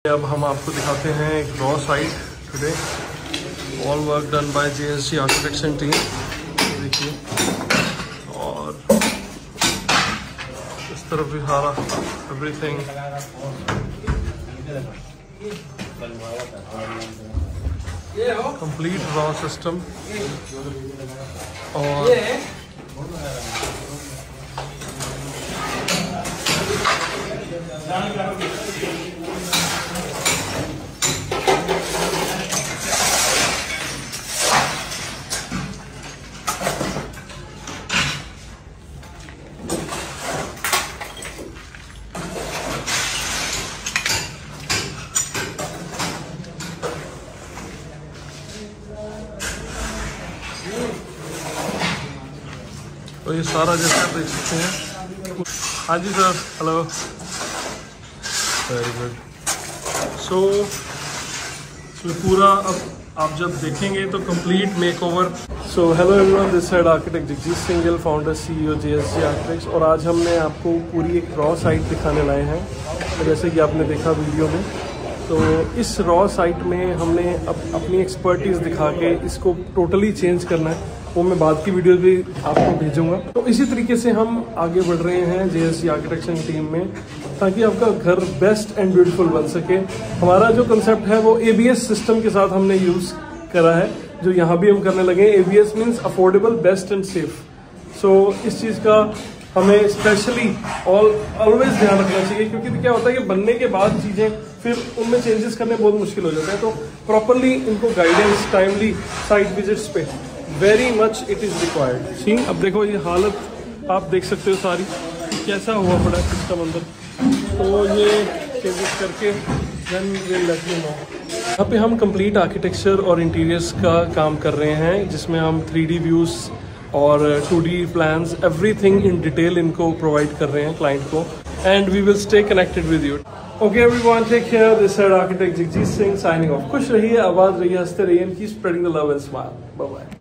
अब हम आपको दिखाते हैं एक raw site today, all work done by JSG architects and team. देखिए, और इस तरफ भी सारा एवरीथिंग कंप्लीट रॉ सिस्टम। और तो ये सारा जैसे आप देख सकते हैं। हाँ जी sir, hello, very good. So पूरा अब आप जब देखेंगे तो complete makeover. So hello everyone, this side architect Jagjit Singh Gill, founder CEO JSG architects. और आज हमने आपको पूरी एक रॉ साइट दिखाने लाए हैं। तो जैसे कि आपने देखा वीडियो में, तो इस रॉ साइट में हमने अपनी एक्सपर्टीज दिखा के इसको टोटली चेंज करना है। वो मैं बाद की वीडियो भी आपको भेजूंगा। तो इसी तरीके से हम आगे बढ़ रहे हैं JSG आर्किटेक्चर टीम में, ताकि आपका घर बेस्ट एंड ब्यूटीफुल बन सके। हमारा जो कंसेप्ट है वो ABS सिस्टम के साथ हमने यूज करा है, जो यहाँ भी हम करने लगे। ABS means affordable, best and safe. So इस चीज़ का हमें स्पेशली ऑलवेज ध्यान रखना चाहिए, क्योंकि क्या होता है कि बनने के बाद चीज़ें फिर उनमें चेंजेस करने बहुत मुश्किल हो जाता है। तो प्रॉपरली इनको गाइडेंस टाइमली साइट विजिट्स पे very much it is required. See, अब देखो ये हालत आप देख सकते हो सारी कैसा हुआ पड़ा है सिस्टम अंदर। तो ये चेंजेस करके then will let you know. यहाँ पे हम कंप्लीट आर्किटेक्चर और इंटीरियर्स का काम कर रहे हैं, जिसमें हम 3D व्यूज़ और 2D plans everything in detail इनको प्रोवाइड कर रहे हैं क्लाइंट को। And we will stay connected with you. Okay everyone, take care. This side architect Jagjit Singh signing off. खुश रहिए, आबाद रहिए, हंसते रहिए, keep spreading the love and smile. Bye bye.